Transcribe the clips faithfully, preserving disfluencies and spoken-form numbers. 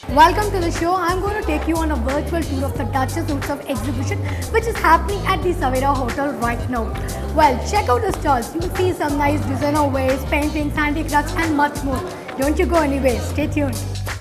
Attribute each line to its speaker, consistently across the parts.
Speaker 1: Welcome to the show. I'm going to take you on a virtual tour of the Duchess Utsav exhibition, which is happening at the Savera Hotel right now. Well, check out the stalls. You'll see some nice designer wares, paintings, handicrafts and much more. Don't you go anywhere. Stay tuned.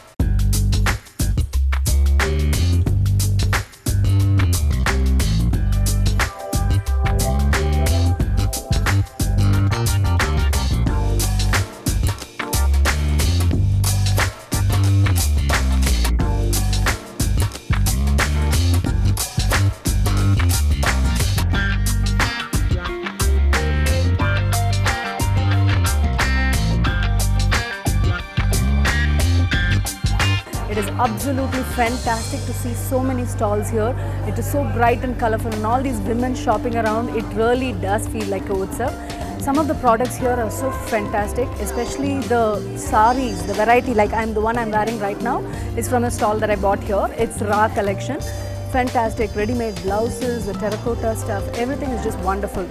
Speaker 2: It is absolutely fantastic to see so many stalls here. It is so bright and colorful and all these women shopping around. It really does feel like a Utsav. Some of the products here are so fantastic, especially the saris, the variety like I'm the one I'm wearing right now is from a stall that I bought here. It's Ra collection. Fantastic ready-made blouses, the terracotta stuff, everything is just wonderful.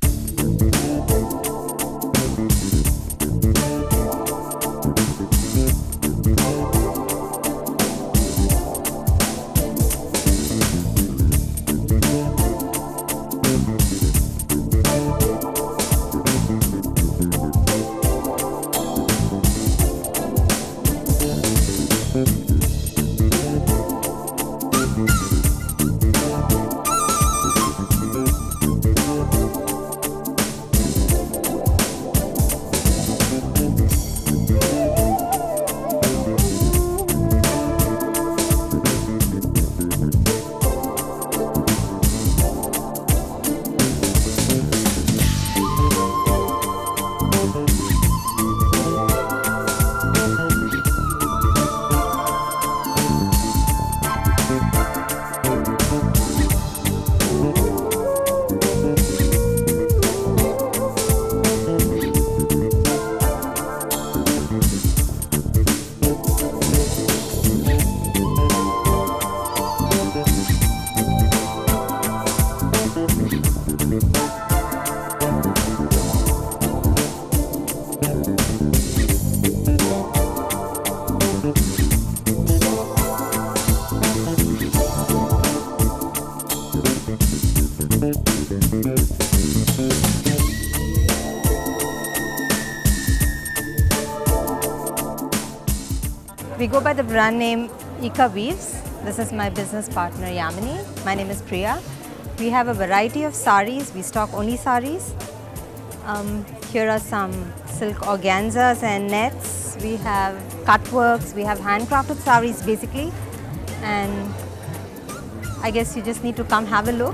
Speaker 3: We go by the brand name Ika Weaves. This is my business partner Yamini. My name is Priya. We have a variety of saris. We stock only saris. Um, here are some silk organzas and nets. We have cutworks. We have handcrafted saris basically. And I guess you just need to come have a look.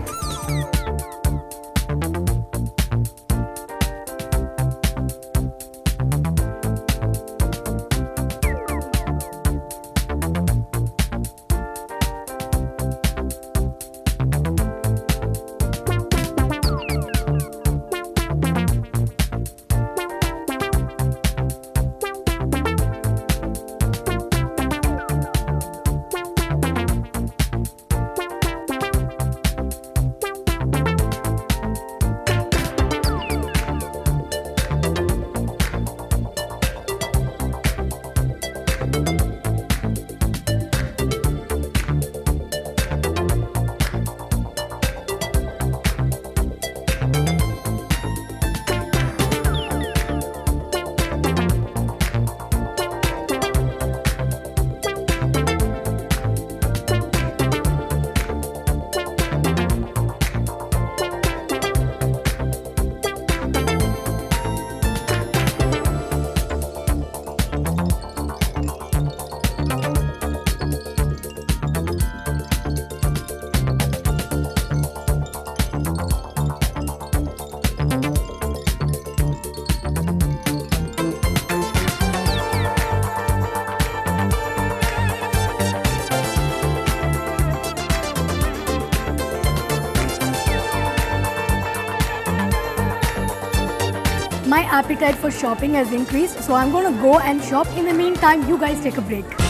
Speaker 1: My appetite for shopping has increased, so I'm going to go and shop. In the meantime, you guys take a break.